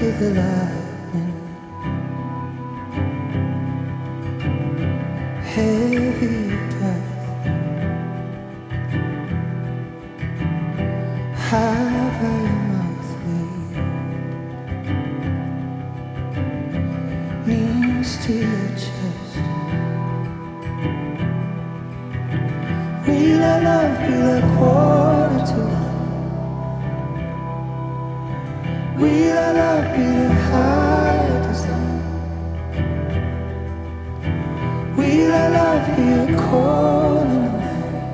to the lightning, heavy breath, high by your mouth, knees to your chest. We let love be like water to us. We let love be the higher design. We let love be a call in the night.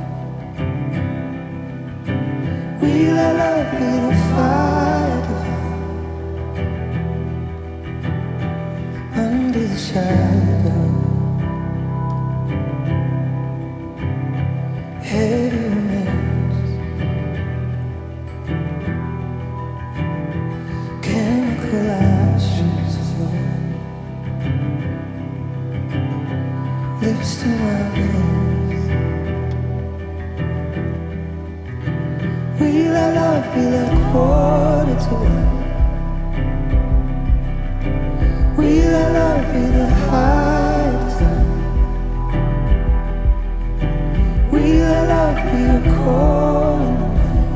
We let love be the fire divine. Under the shadow, heavy remains, chemical ashes flow, lips to my face. We let love be like water to wine. We let love be the high design. We let love be a call in the night.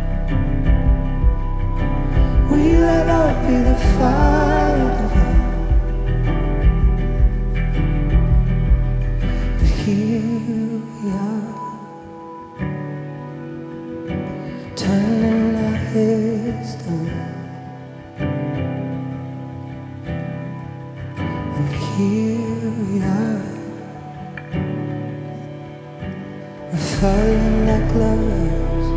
We let love be the fire divine. But here we are, turning our heads down. And here we are, we're falling like lovers.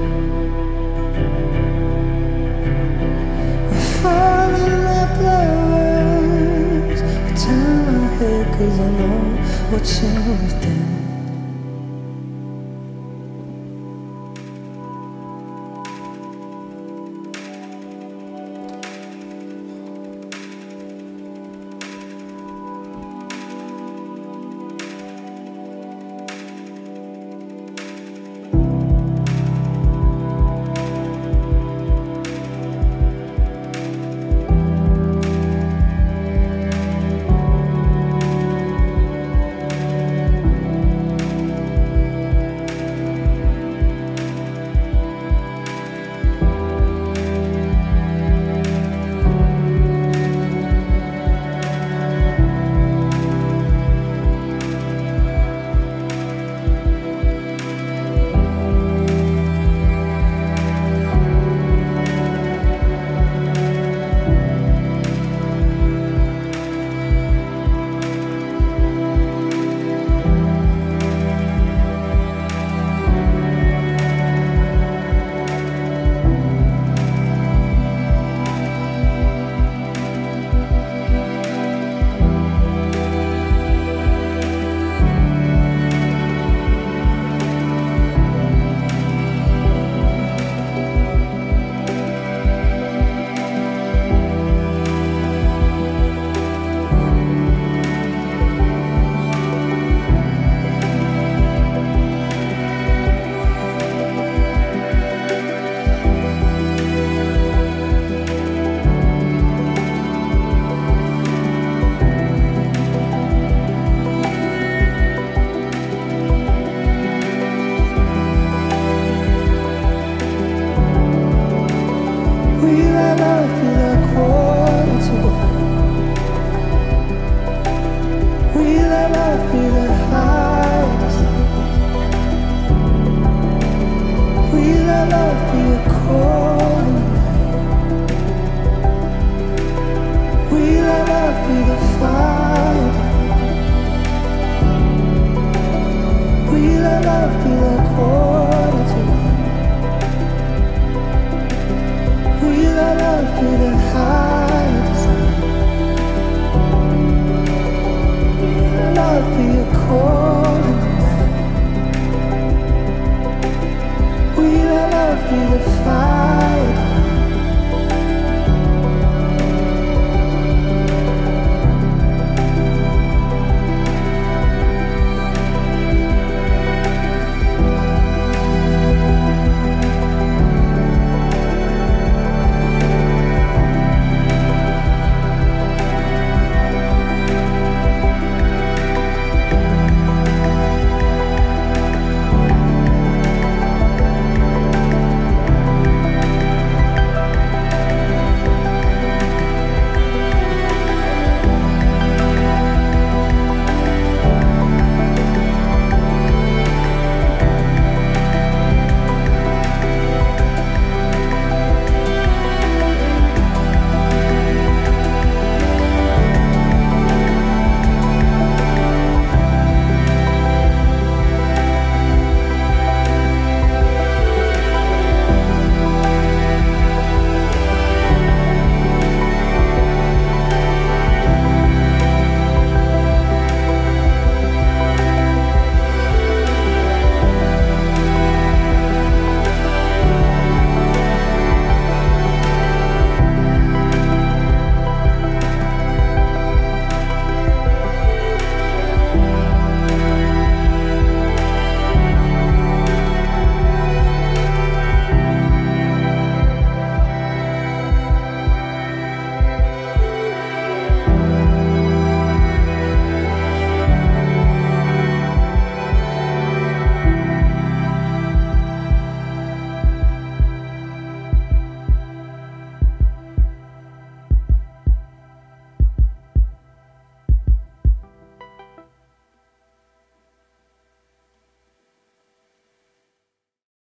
We're falling like lovers. I turn my head 'cause I know what's in within.